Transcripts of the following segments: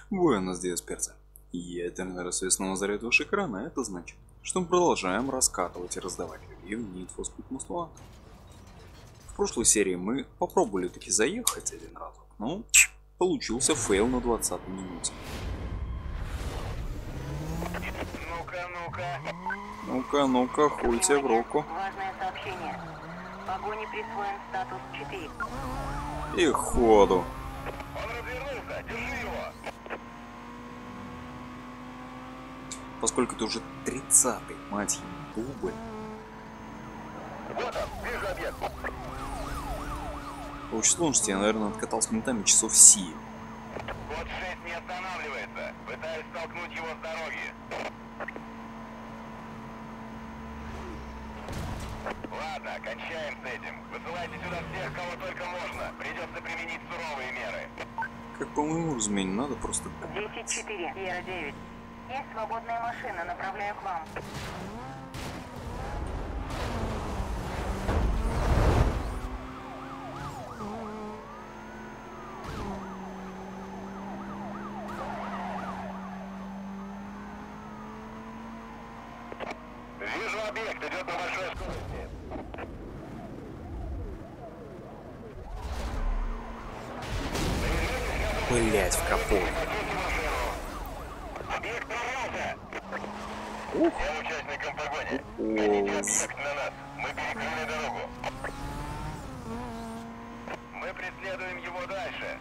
Буэнос диас, перцы. Я Тернер, снова заряд ваш экран, а это значит, что мы продолжаем раскатывать и раздавать ревью Need for Speed Most Wanted. В прошлой серии мы попробовали таки заехать один разок, но получился фейл на 20-й минуте. Ну-ка, хуй тебе в руку. Важное сообщение. Погоне присвоен статус 4. И ходу. Он развернулся, держи его! Поскольку это уже 30-й, мать ему, дубль. Вот он, вижу объект. По общей сложности я, наверное, откатался минутами часов 7. Код 6 не останавливается. Пытаюсь столкнуть его с дороги. Ладно, кончаем с этим. Высылайте сюда всех, кого только можно. Придется применить суровые меры. Как по моему разумению, надо просто... 10-4, Сьерра 9. Есть свободная машина, направляю к вам. Вижу объект, идет на большой скорости. Блять, в капот. Объект прорвался. Ух. Я участникам погони. О, Гоните объект на нас. Мы перекрыли дорогу. Мы преследуем его дальше.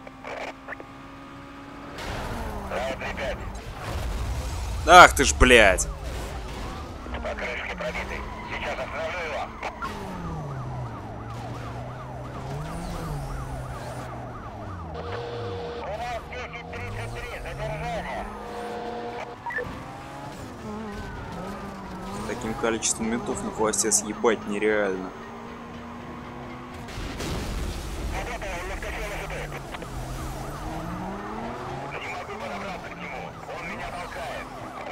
Право 3-5. Ах ты ж, блядь. Покрышки пробиты. Сейчас остановлю его. У нас 10-33. Задержание. Таким количеством ментов на хвосте съебать нереально. Не могу подобраться к нему. Он меня толкает.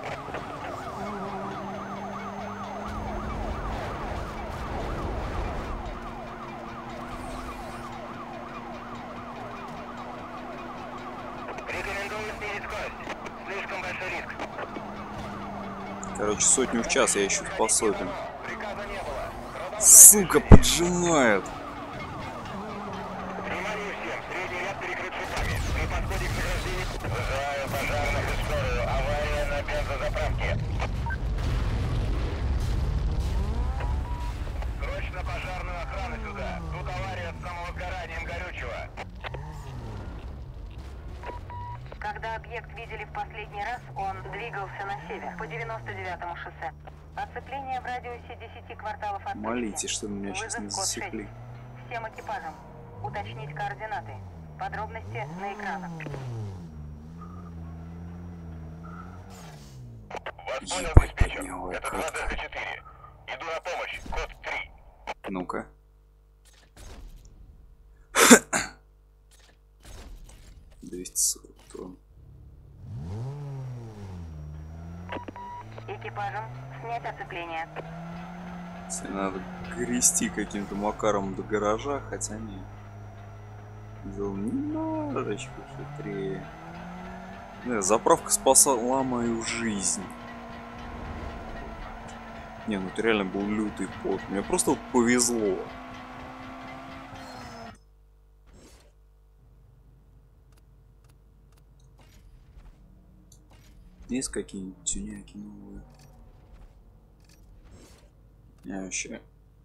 Рекомендую снизить скорость. Слишком большой риск. Короче, сотню в час, я еще способен. Приказа не было. Сука, поджимает. Внимание всем. Средний ряд перекрыт шипами. При подходе к награждению вызываю пожарных и скорую. Авария на бензозаправке. Срочно пожарную охрану сюда. Тут авария с самовозгоранием горючего. Когда объект видели в последний раз, он двигался на север, по 99-му шоссе. Оцепление в радиусе 10 кварталов от Молитесь, что меня сейчас не Вызов код 6. засекли. Всем экипажам. Уточнить координаты. Подробности на экранах. Вас понял, Ебать, диспетчер. поднял я Это как-то. 2Д4. Иду на помощь. Код 3. Ну-ка. $240. Экипажам снять оцепление. Если надо грести каким-то макаром до гаража, хотя не. Сделал немножечко хитрее. Да, заправка спасала мою жизнь. Не, ну это реально был лютый пот. Мне просто вот повезло. Есть какие-нибудь тюняки новые? Я вообще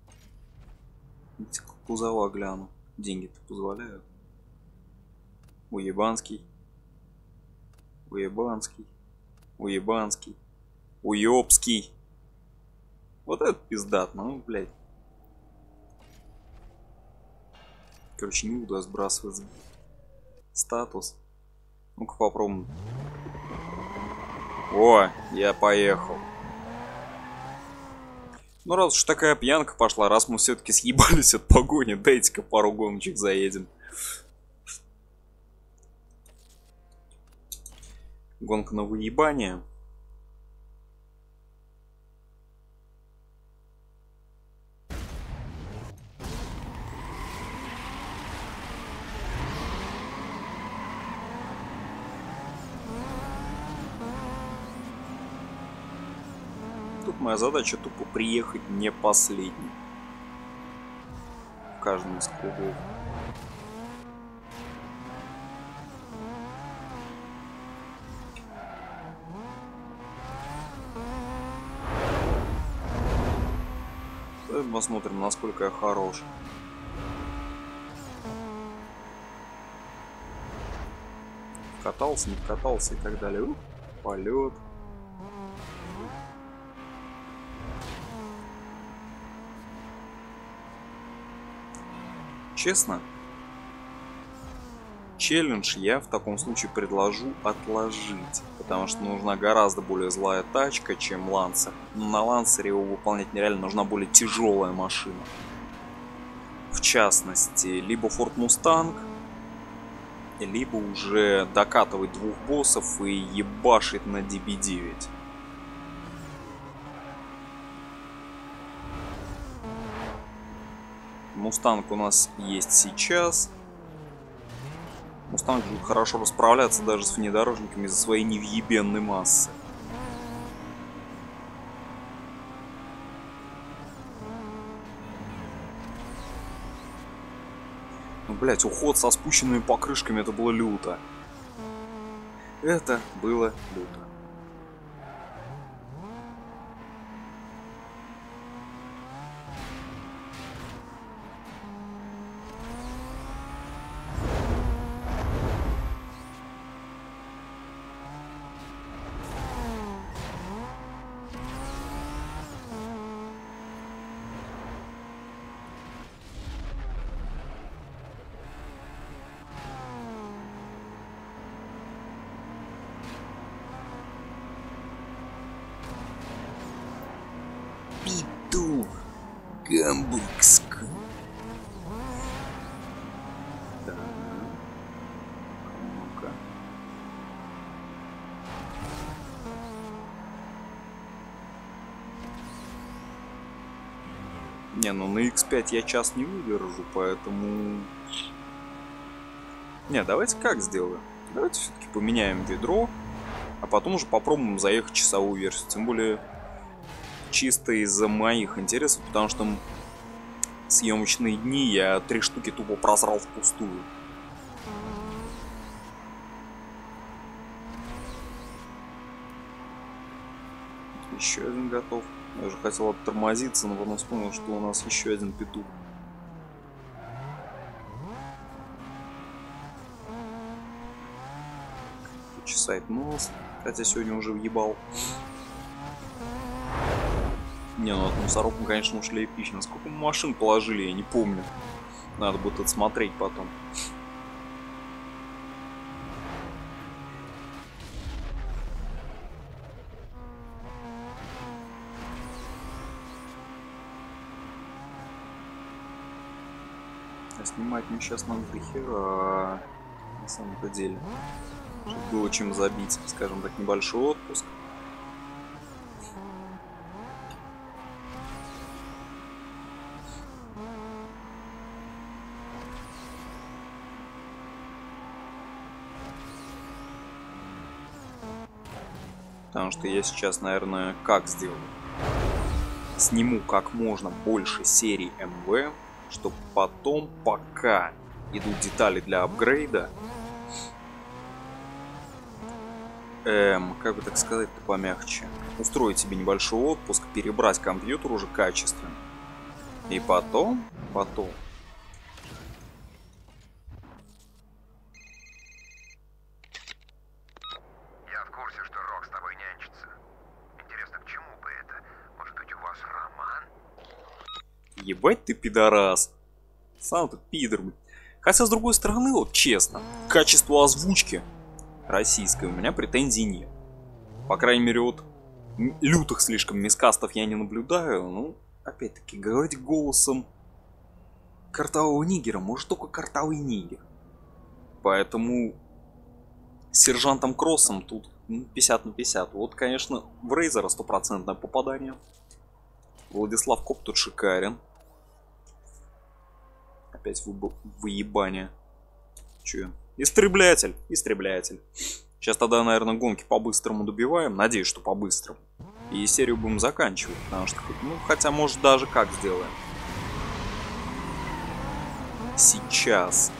кузова гляну. Деньги-то позволяют. Уебанский. Уебанский. Уебанский. Уебский. Вот это пиздатно, ну, блядь. Короче, не буду сбрасывать статус. Ну-ка попробуем. О, я поехал. Ну раз уж такая пьянка пошла, раз мы все-таки съебались от погони, дайте-ка пару гоночек заедем. Гонка на выебание. тут моя задача тупо приехать не последним. В каждом из кругов. Давай посмотрим, насколько я хорош. Катался, не катался и так далее. Полет. Честно, челлендж я в таком случае предложу отложить, потому что нужна гораздо более злая тачка, чем Лансер. Но на Лансере его выполнять нереально, нужна более тяжелая машина. В частности, либо Ford Mustang, либо уже докатывать двух боссов и ебашить на DB9. Мустанг у нас есть сейчас. Мустанг будет хорошо расправляться даже с внедорожниками из-за своей невъебенной массы. Ну, блять, уход со спущенными покрышками, это было люто. Это было люто. Петух Гамбургск. Да. Ну-ка. Не, ну на X5 я час не выдержу, поэтому... Не, давайте как сделаем? Давайте все-таки поменяем ведро, а потом уже попробуем заехать в часовую версию. Тем более... Чисто из-за моих интересов, потому что съемочные дни я 3 штуки тупо просрал впустую. Еще один готов. Я уже хотел оттормозиться, но потом вспомнил, что у нас еще один петух. Чесает нос, хотя сегодня уже въебал. Не, ну от мусорок мы, конечно, ушли эпично. Сколько мы машин положили, я не помню. Надо будет отсмотреть потом. А снимать мне сейчас надо дохера, на самом-то деле. Чтобы было чем забить, скажем так, небольшой отпуск. Потому что я сейчас, наверное, как сделаю? Сниму как можно больше серий МВ, чтобы потом, пока идут детали для апгрейда, как бы так сказать-то помягче, устроить себе небольшой отпуск, перебрать компьютер уже качественно. И потом... Ебать ты пидорас. Сам ты пидор. Хотя, с другой стороны, вот честно, к качеству озвучки российской у меня претензий нет. По крайней мере, вот лютых слишком мискастов я не наблюдаю. Ну, опять-таки, говорить голосом картавого нигера может только картавый нигер. Поэтому с сержантом Кроссом тут 50 на 50. Вот, конечно, в Рейзера 100% попадание. Владислав Коп тут шикарен. Опять выебание. Че? Истреблятель. Сейчас тогда, наверное, гонки по-быстрому добиваем. Надеюсь, что по-быстрому. И серию будем заканчивать, потому что, ну, хотя, может, даже как сделаем. Сейчас.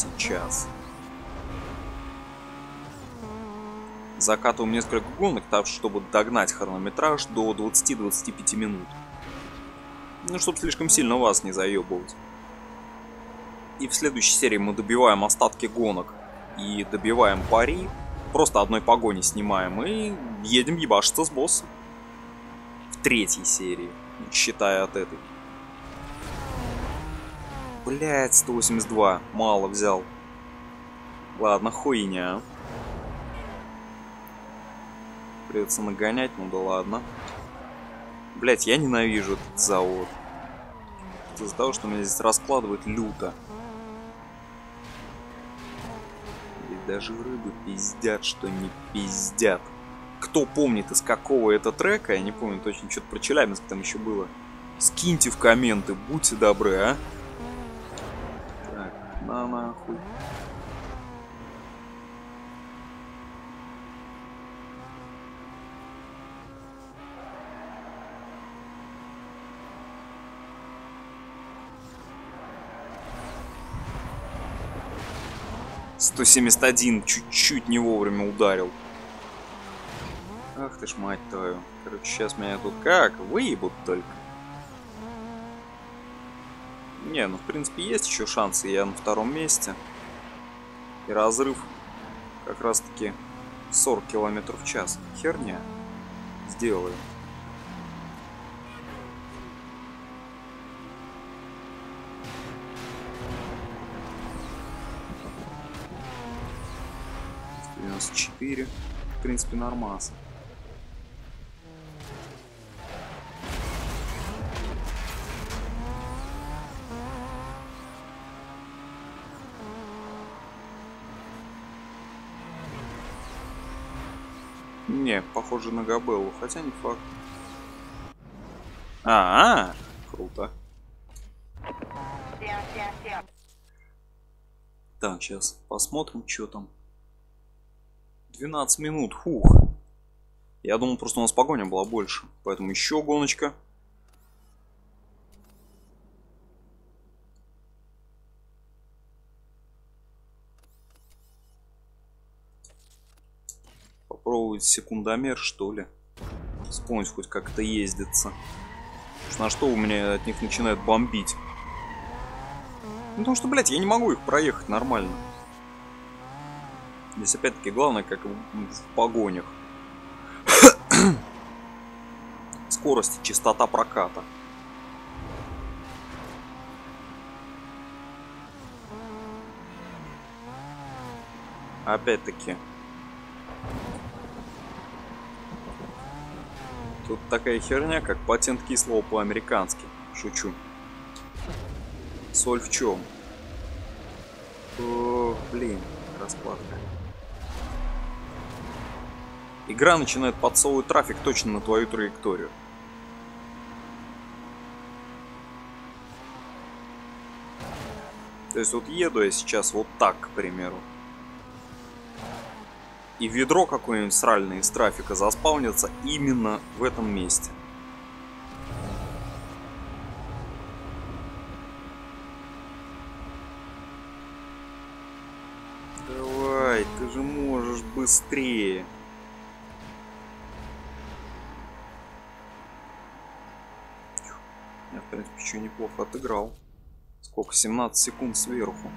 Закатываем несколько гонок, так, чтобы догнать хронометраж до 20-25 минут. Ну, чтобы слишком сильно вас не заебывать. И в следующей серии мы добиваем остатки гонок и добиваем пари. Просто одной погони снимаем и едем ебашиться с боссом. В третьей серии, считая от этой. Блять, 182. Мало взял. Ладно, хуйня. Придется нагонять, ну да ладно. Блять, я ненавижу этот завод. Из-за того, что меня здесь раскладывает люто. И даже рыбы пиздят, что не пиздят. Кто помнит, из какого это трека, я не помню точно, что-то про Челябинск там еще было. Скиньте в комменты, будьте добры, а. Так, на нахуй. «171» чуть-чуть не вовремя ударил. Ах ты ж мать твою. Короче, сейчас меня тут как? Выебут только. Не, ну в принципе есть еще шансы. Я на втором месте. И разрыв как раз таки 40 км в час. Херня. Сделаю. В принципе, нормас. Не, похоже на Габеллу, хотя не факт. Круто. Так, сейчас посмотрим, что там. 12 минут, фух. Я думал, просто у нас погоня была больше. Поэтому еще гоночка. Попробовать секундомер, что ли. Вспомнить хоть как это ездится. На что у меня от них начинает бомбить. Ну, потому что, блядь, я не могу их проехать нормально. Здесь опять-таки главное, как в погонях. Скорость и частота проката. Опять-таки. Тут такая херня, как патент кислого по-американски. Шучу. Соль в чем? О, блин, раскладка. Игра начинает подсовывать трафик точно на твою траекторию. То есть вот еду я сейчас вот так, к примеру. И ведро какое-нибудь сральное из трафика заспаунится именно в этом месте. Давай, ты же можешь быстрее. Я, в принципе, еще неплохо отыграл. Сколько? 17 секунд сверху.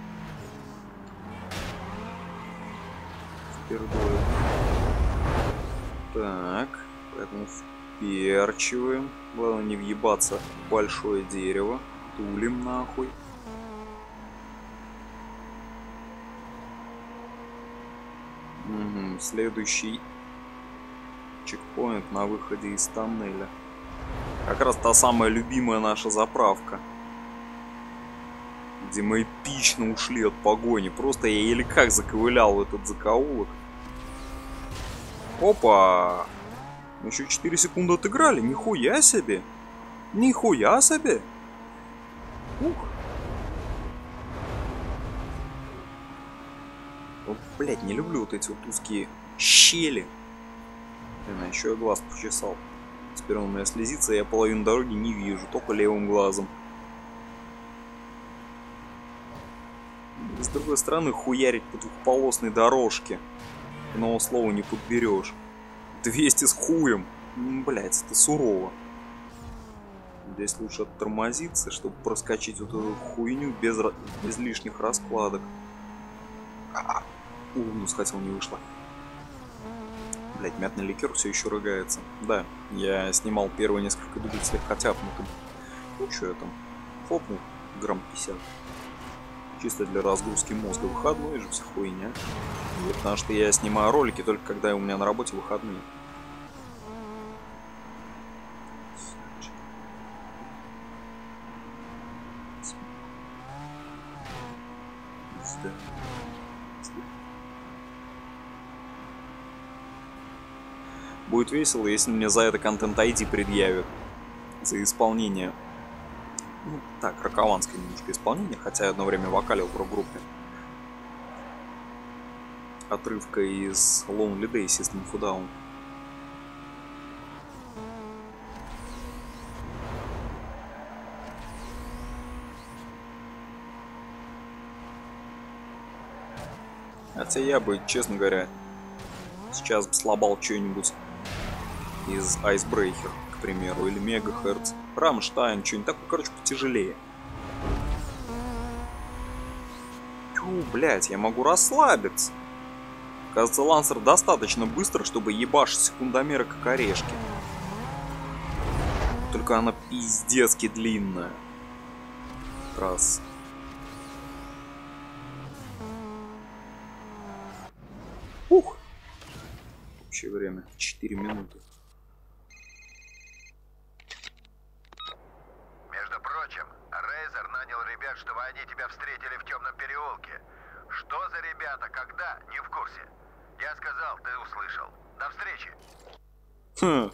Пердует. Так, поэтому вперчиваем. Главное не въебаться в большое дерево. Тулим нахуй. Угу, следующий чекпоинт на выходе из тоннеля. Как раз та самая любимая наша заправка. Где мы эпично ушли от погони. Просто я еле как заковылял в этот закоулок. Опа! Мы еще 4 секунды отыграли. Нихуя себе! Нихуя себе! Ух! Вот, блядь, не люблю вот эти вот узкие щели. Блин, а еще я глаз почесал. Теперь он у меня слезится, я половину дороги не вижу, только левым глазом. С другой стороны, хуярить по двухполосной дорожке. Нового слова не подберешь. 200 с хуем. Блять, это сурово. Здесь лучше оттормозиться, чтобы проскочить вот эту хуйню без лишних раскладок. Ну схватил, не вышло. Блять, мятный ликер все еще рыгается. Да, я снимал первые несколько дублей слегка тяпнутым. Ну что я там, хлопнул грамм 50. Чисто для разгрузки мозга. Выходной же вся хуйня. Потому что я снимаю ролики только когда у меня на работе выходные. Будет весело, если мне за это контент ID предъявят. За исполнение. Ну, так, рокованское немножко исполнение, хотя я одно время вокалил в рок-группе. Отрывка из Lonely Day System of a Down. Хотя я бы, честно говоря, сейчас бы слабал что-нибудь из Icebreaker, к примеру, или Мегаhertz, Рамштайн, что-нибудь такое, короче, потяжелее. Тю, блять, я могу расслабиться. Кажется, Лансер достаточно быстро, чтобы ебашить секундомеры как орешки. Только она пиздецки длинная. Раз. Ух! Общее время 4 минуты. Между прочим, Рейзер нанял ребят, чтобы они тебя встретили в темном переулке. Что за ребята, когда? Не в курсе. Я сказал, ты услышал. До встречи. Хм.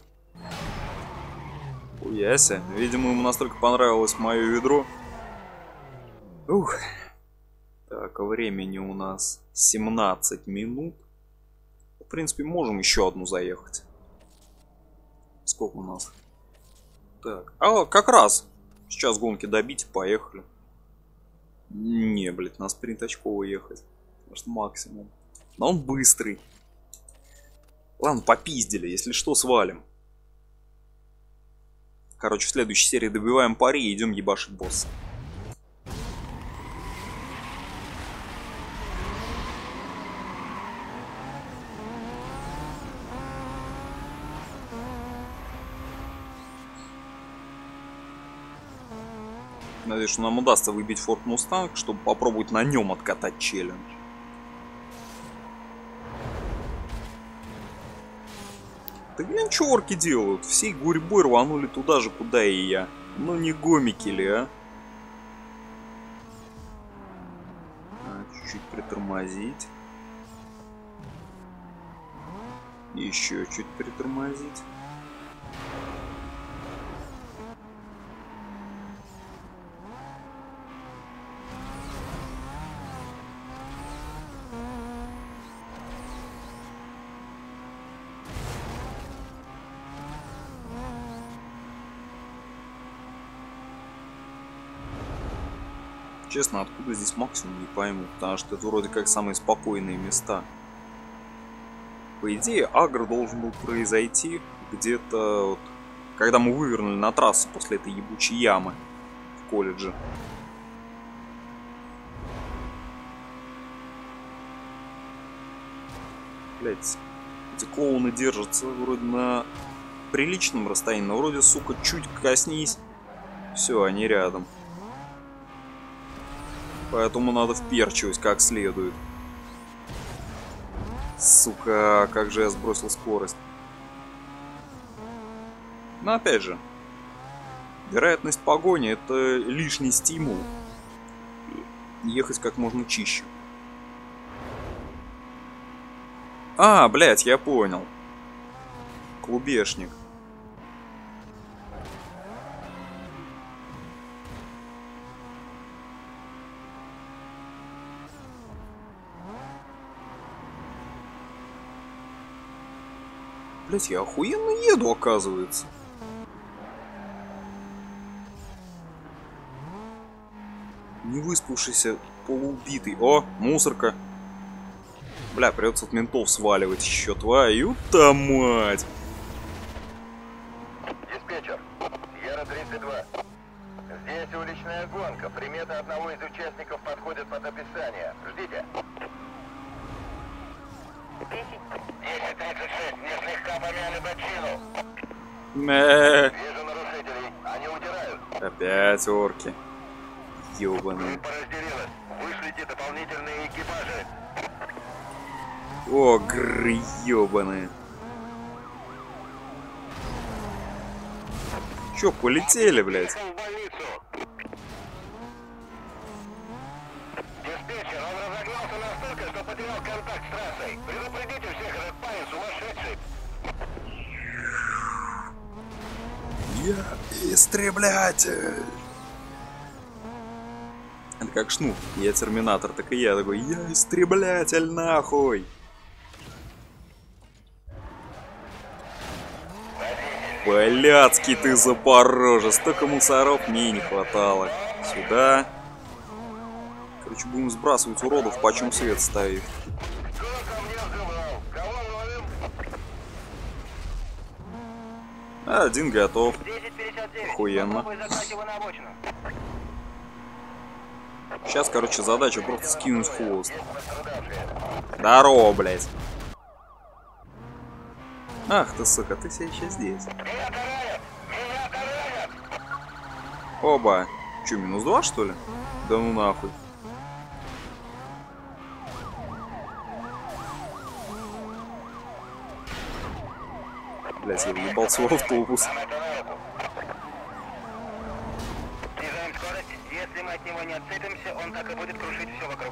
Уяся. Видимо, ему настолько понравилось мое ведро. Ух. Так, времени у нас 17 минут. В принципе, можем еще одну заехать. Сколько у нас? Так, как раз. Сейчас гонки добить, поехали. Не, блядь, на спринт очково ехать. Может, максимум. Но он быстрый. Ладно, попиздили, если что, свалим. Короче, в следующей серии добиваем пари и идем ебашить босса. Надеюсь, что нам удастся выбить Ford Mustang, чтобы попробовать на нем откатать челлендж. Да глянь, что орки делают. Всей гурьбой рванули туда же, куда и я. Ну не гомики ли, а? Чуть-чуть притормозить. Еще чуть притормозить. Честно, откуда здесь максимум, не пойму, потому что это вроде как самые спокойные места. По идее, агро должен был произойти где-то, вот, когда мы вывернули на трассу после этой ебучей ямы в колледже. Блять, эти клоуны держатся вроде на приличном расстоянии, но вроде, сука, чуть коснись, все, они рядом. Поэтому надо вперчивать как следует. Сука, как же я сбросил скорость. Но опять же, вероятность погони — это лишний стимул ехать как можно чище. А, блять, я понял. Клубешник. Блять, я охуенно еду, оказывается. Не выспавшийся, полуубитый. О, мусорка. Бля, придется от ментов сваливать еще. Твою-то мать. Диспетчер, Сьерра-32. Здесь уличная гонка. Приметы одного из участников подходят под описание. Ждите. 10:36. Мне слегка помяли бочину. Вижу нарушителей. Они удирают. Опять орки. Ёбаные. Группа разделилась. Вышлите дополнительные экипажи. Огры ёбаные. Чё, полетели, блядь? В больницу. Диспетчер, он разогнался настолько, что потерял контакт с трассой. Предупредите всех, этот парень сумасшедший. Я истреблятель. Это как Шнур. Я терминатор, так и я такой. Я истреблятель, нахуй. Блядский ты запорожец. Столько мусоров мне и не хватало. Сюда. Короче, будем сбрасывать уродов, почем свет стоит. Кто ко мне взывал? Кого ловим? Один готов. 10:59. Охуенно. Попробуй загнать его на обочину. Сейчас, короче, задача просто скинуть хвост. Есть пострадавшие. Здорово, блядь. Ах ты, сука, ты все еще здесь. Меня таранят! Меня таранят! Оба. Че, -2, что ли? Да ну нахуй. Блять, я въебался в автобус. Нам это на руку. Снижаем скорость. Если мы от него не отцепимся, он так и будет крушить все вокруг.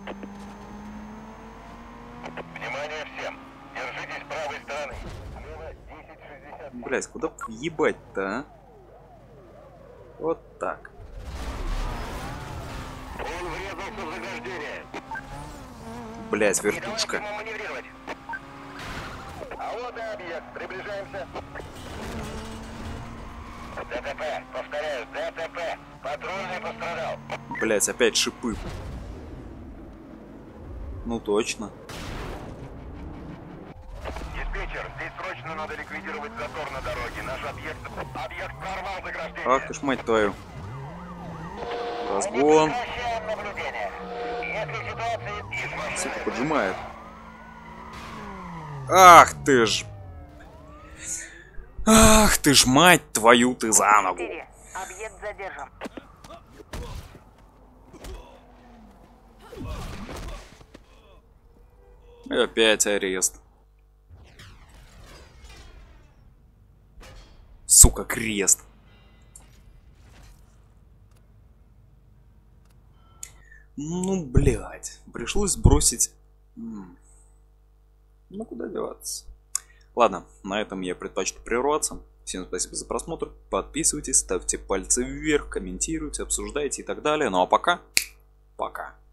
Внимание всем! Держитесь правой стороны. Слева 10:60. Блять, куда въебать-то, а? Вот так. Он врезался в заграждение. Блять, вертушка. Ему маневрировать. А вот и объект. Приближаемся. ДТП. Повторяю, ДТП. Патрульный пострадал. Блять, опять шипы. Ну точно. Диспетчер, здесь срочно надо ликвидировать затор на дороге. Наш объект прорвал заграждение. Ах ты ж мать твою. Разгон. Прекращаем наблюдение. Если ситуация... Сука, поджимает. Ах ты ж. Ах ты ж, мать твою, ты за ногу. 4. Объект задержан. И опять арест. Сука, крест. Ну, блядь. Пришлось сбросить... Ну, куда деваться? Ладно, на этом я предпочту прерваться. Всем спасибо за просмотр. Подписывайтесь, ставьте пальцы вверх, комментируйте, обсуждайте и так далее. Ну а пока... Пока.